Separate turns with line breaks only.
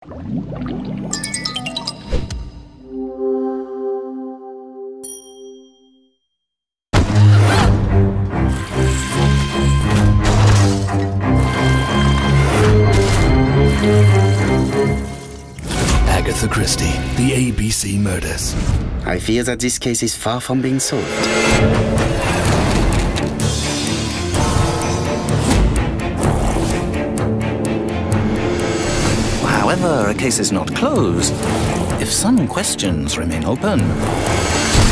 Agatha Christie, the ABC murders.
I fear that this case is far from being solved.
However, a case is not closed if some questions remain open.